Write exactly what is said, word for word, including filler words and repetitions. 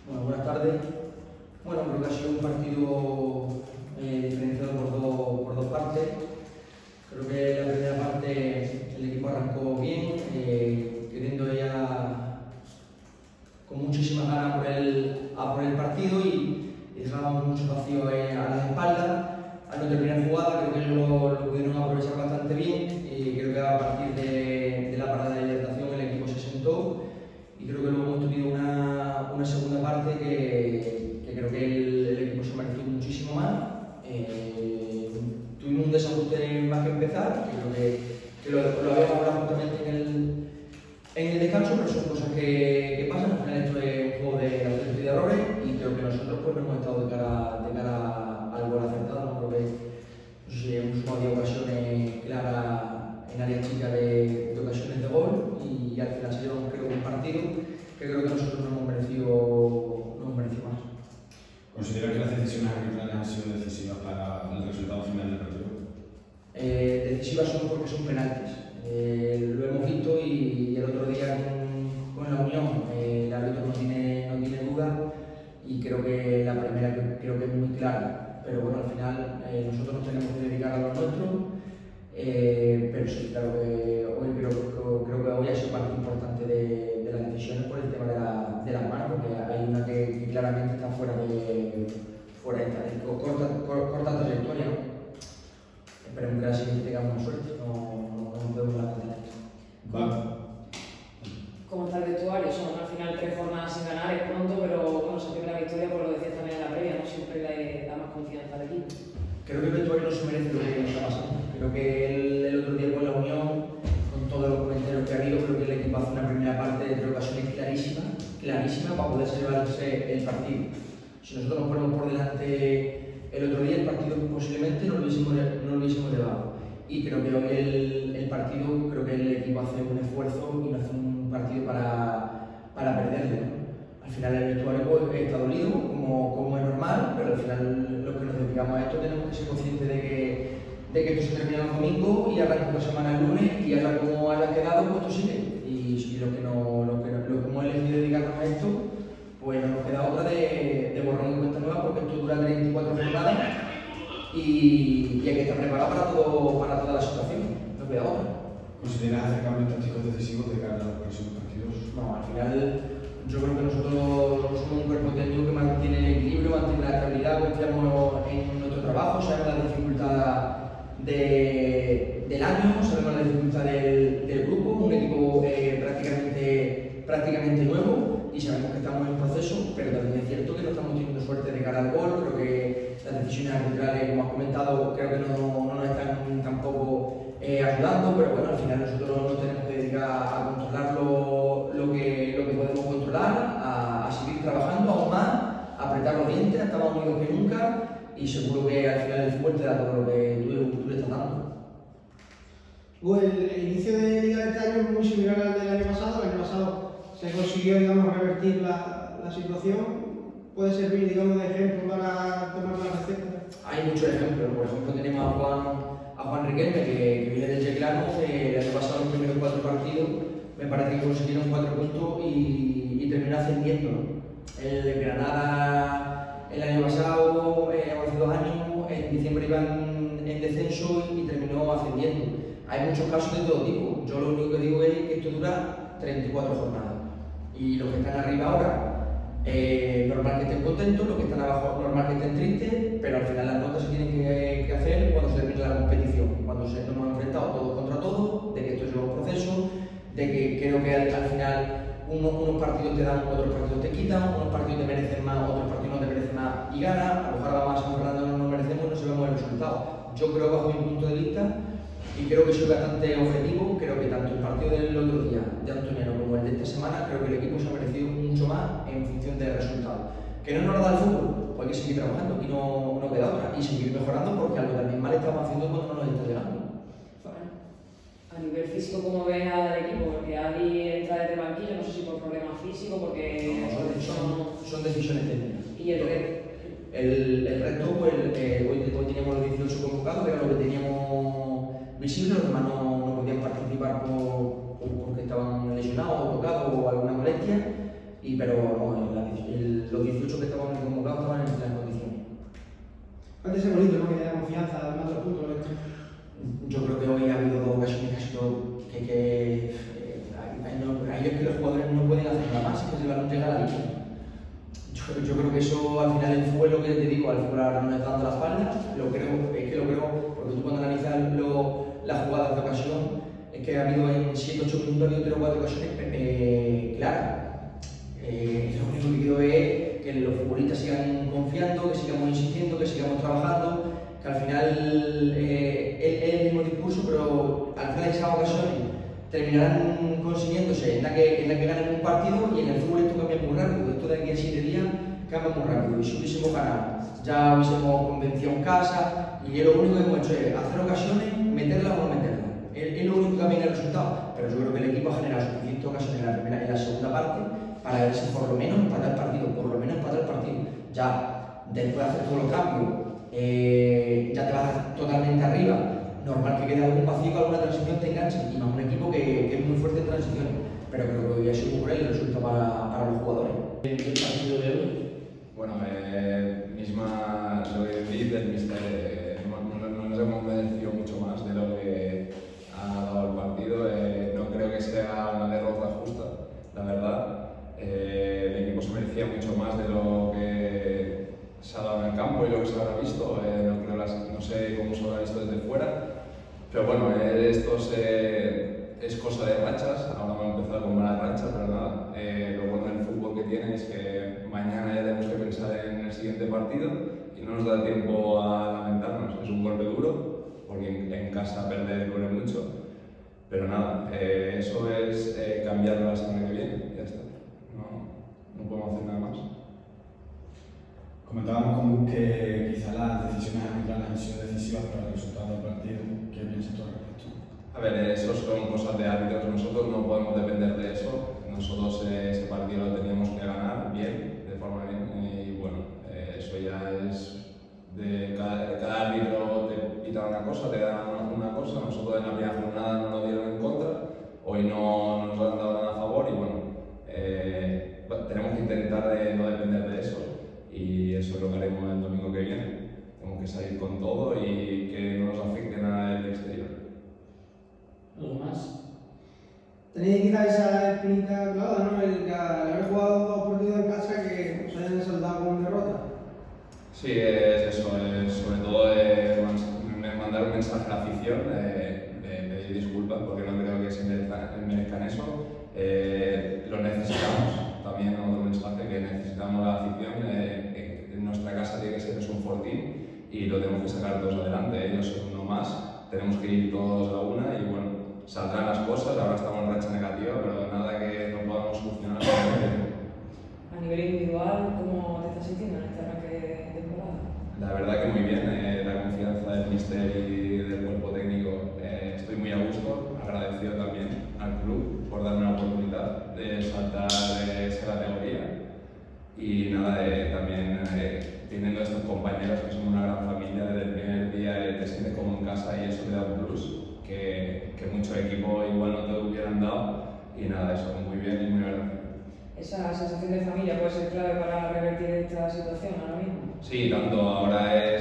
Bueno, buenas tardes. Bueno, creo que ha sido un partido eh, diferenciado por dos, por dos partes. Creo que la primera parte el equipo arrancó bien, eh, queriendo ya con muchísimas ganas por el, a por el partido y, y dejábamos mucho vacío eh, a las espaldas. Al no terminar jugada, creo que ellos lo, lo pudieron aprovechar bastante bien y creo que a partir de, de la parada de hidratación el equipo se sentó y creo que luego hemos tenido una, una segunda parte que, que creo que el, el equipo se mereció muchísimo más. Eh, tuvimos un desajuste más que empezar, que creo que, que lo, lo habíamos hablado justamente en el, en el descanso, pero son cosas que, que pasan. Al final esto es un juego de aciertos y de errores y creo que nosotros pues, no hemos estado de cara, de cara al gol acertado. ¿no? Creo que no sé si hemos sumado ocasiones claras en área chica de, de ocasiones de gol y al final se lleva creo, un partido que creo que nosotros no hemos merecido, no hemos merecido más. ¿Considera que las decisiones arbitrales han sido decisivas para el resultado final del partido? Eh, decisivas son porque son penaltis. Eh, lo hemos visto y, y el otro día con, con la Unión eh, el árbitro no tiene, no tiene duda y creo que la primera creo que es muy clara, pero bueno, al final eh, nosotros nos tenemos que dedicar a lo nuestro, eh, pero sí, claro que hoy creo, creo, creo que hoy ha sido parte importante de, de las decisiones por el tema de, la, de las manos, porque hay una que, que claramente está fuera de, fuera de, de corta, corta trayectoria, ¿no? Esperemos que la siguiente tengamos suerte, no, no, no nos podemos dar cuenta de esto. Va. ¿Cómo está el vestuario? Son al final tres jornadas sin ganar, es pronto, pero bueno, esa primera victoria, por lo decías también en la previa, ¿no? Siempre le da más confianza al equipo. Creo que el vestuario no se merece lo que nos está pasando. Creo que el, el otro día con la Unión, con todos los comentarios que ha habido, creo que el equipo hace una primera parte de tres ocasiones clarísima, clarísima para poder llevarse el partido. Si nosotros nos ponemos por delante el otro día, el partido posiblemente no lo hubiésemos, no lo hubiésemos llevado. Y creo que hoy el, el partido, creo que el equipo hace un esfuerzo y no hace un partido para, para perderle. ¿no? Al final el vestuario pues, está dolido, como, como es normal, pero al final los que nos dedicamos a esto tenemos que ser conscientes de que, de que esto se termina el domingo y arranca la semana el lunes y haya como haya quedado, pues esto sigue. Y, y los que no, los que, los que hemos elegido dedicarnos a esto, pues no nos queda otra de, de borrar una cuenta nueva porque esto dura treinta y cuatro jornadas y, y hay que estar preparado para, todo, para toda la situación. No queda otra. ¿Consideras hacer cambios tácticos decisivos de cara a los próximos partidos? No, al final yo creo que nosotros somos un cuerpo técnico que mantiene el equilibrio, mantiene la estabilidad, confiamos en nuestro trabajo, sabemos la dificultad de, del año, sabemos la dificultad del, del grupo, un equipo eh, prácticamente, prácticamente nuevo y sabemos que estamos en un proceso, pero también es cierto que no estamos teniendo suerte de cara al gol. Creo que las decisiones arbitrales, como has comentado, creo que no, no nos están tampoco eh, ayudando, pero bueno, al final nosotros nos tenemos que dedicar a controlar lo, lo, que, lo que podemos controlar, a, a seguir trabajando aún más, a apretar los dientes, a estar más unidos que nunca y seguro que al final el fútbol te da todo lo que tú, tú le estás dando. Bueno, el, el inicio de Liga de este año es muy similar al del año pasado. El año pasado se consiguió, digamos, revertir la, la situación. ¿Puede servir, digamos, de ejemplo para tomar la receta? Hay muchos ejemplos. Por ejemplo, tenemos a Juan, a Juan Riquelme, que, que viene del Checlano. Eh, el año pasado, en los primeros cuatro partidos, me parece que consiguieron cuatro puntos y, y terminó ascendiendo. ¿no? El Granada, el año pasado, eh, hace dos años, en diciembre iban en descenso y, y terminó ascendiendo. Hay muchos casos de todo tipo. Yo lo único que digo es que esto dura treinta y cuatro jornadas. Y los que están arriba ahora, eh, normal que estén contentos, los que están abajo, normal que estén tristes, pero al final las notas se tienen que, que hacer cuando se termine la competición, cuando se, nos hemos enfrentado todos contra todos, de que esto lleva un proceso, de que creo que al, al final unos, unos partidos te dan, otros partidos te quitan, unos partidos te merecen más, otros partidos no te merecen más y ganan, a lo mejor ahora más San Fernando no nos merecemos y no sabemos el resultado. Yo creo, bajo mi punto de vista, y creo que soy bastante objetivo, creo que tanto el partido del otro día de Antoniano como el de esta semana, creo que el equipo se ha merecido mucho más en función del resultado. ¿Que no nos lo da el fútbol? Pues hay que seguir trabajando, aquí no, no queda otra, y seguir mejorando porque algo también mal estamos haciendo cuando no nos está llegando. Bueno, a nivel físico, ¿cómo ves al equipo? Porque Adi entra desde el banquillo, no sé si por problemas físicos, porque No, son, son, son decisiones técnicas. Y el resto. El, el resto, pues, eh, hoy, hoy teníamos los dieciocho convocados, que era lo que teníamos visible, los demás no, no podían participar por, por, porque estaban lesionados o tocados o alguna molestia, y, pero no, la, el, los yo creo que hoy ha habido dos ocasiones que ha sido que, que eh, hay, no, hay que los jugadores no pueden hacer nada más, es que el balón llega a la línea. Yo, yo creo que eso al final el fútbol, lo que te digo, al fútbol ahora no le está dando la espalda, lo creo, es que lo creo, porque tú cuando analizas lo, las jugadas de ocasión, es que ha habido en siete ocho minutos, ha habido tres o cuatro ocasiones eh, claras. Eh, lo único que quiero es que los futbolistas sigan confiando, que sigamos insistiendo, que sigamos trabajando, que al final eh, es, es el mismo discurso, pero al final esas ocasiones terminarán consiguiéndose en la que, en la que ganen un partido, y en el fútbol esto cambia muy rápido. Esto de aquí a siete días cambia muy rápido, y si hubiésemos ganado, ya hubiésemos convencido en casa, y lo único que hemos hecho es hacer ocasiones, meterlas o no meterlas. Es, es lo único que cambia el resultado, pero yo creo que el equipo ha generado suficientes ocasiones en la, primera, en la segunda parte para verse por lo menos empatar el partido, por lo menos empatar el partido. Ya después de hacer todos los cambios, eh, ya te vas totalmente arriba. Normal que quede algún vacío, que alguna transición te enganche, y más un equipo que, que es muy fuerte en transiciones. Pero creo que hoy ha sido muy cruel el resultado para, para los jugadores. ¿El partido de hoy? Bueno, eh, misma lo que decís del míster, eh, no, no, no nos hemos merecido mucho más de lo que ha dado el partido. Eh, no creo que sea una derrota justa, la verdad. Eh, el equipo se merecía mucho más de lo que se ha dado en el campo y lo que se habrá visto. Eh, no, creo las, no sé cómo se habrá visto desde fuera, pero bueno, eh, esto se, es cosa de rachas. Ahora vamos a empezar con malas rachas, pero nada. Eh, lo bueno del fútbol que tiene es que mañana ya tenemos que pensar en el siguiente partido y no nos da tiempo a lamentarnos. Es un golpe duro, porque en, en casa perder duele mucho, pero nada, eh, eso es eh, cambiarlo la semana que viene y ya está. No, no podemos hacer nada más. Comentábamos con Gus que quizá las decisiones arbitrales han sido decisivas para el resultado del partido. ¿Qué piensas tú al respecto? A ver, eso son cosas de árbitros. Nosotros no podemos depender de eso. Nosotros eh, ese partido lo teníamos que ganar bien, de forma bien, y bueno, eh, eso ya es de cada, de cada árbitro. Te pita una cosa, te da una cosa. Nosotros en la primera jornada no lo dieron en contra, hoy no nos han dado nada a favor, y bueno, eh, tenemos que intentar de no depender de eso. Y eso es lo que haremos el domingo que viene. Tenemos que salir con todo y que no nos afecte nada del exterior. ¿Algo más? Tenéis quizá esa espinita clavada, ¿no? El que al haber jugado dos partidos en casa que os hayan saldado con derrota. Sí, es eso. Es sobre todo eh, mandar un mensaje a la afición, eh, de pedir disculpas, porque no creo que se merezcan, merezcan eso. Eh, lo necesitamos. También otro mensaje, que necesitamos la afición. Eh, en nuestra casa tiene que ser un fortín y lo tenemos que sacar todos adelante. Ellos son uno más, tenemos que ir todos a una y bueno, saldrán las cosas. Ahora estamos en racha negativa, pero nada que no podamos solucionar. A nivel individual, ¿cómo te estás sintiendo en este arranque de temporada? La verdad que muy bien, eh, la confianza del míster y del cuerpo técnico. Eh, estoy muy a gusto, agradecido también al club por darme la oportunidad de saltar de esa categoría. Y nada, eh, también eh, teniendo estos compañeros que son una gran familia, desde el primer día eh, te sientes como en casa, y eso te da un plus que, que muchos equipos igual no te hubieran dado. Y nada, eso muy bien y muy agradecido. ¿Esa sensación de familia puede ser clave para revertir esta situación ahora mismo? Sí, tanto. Ahora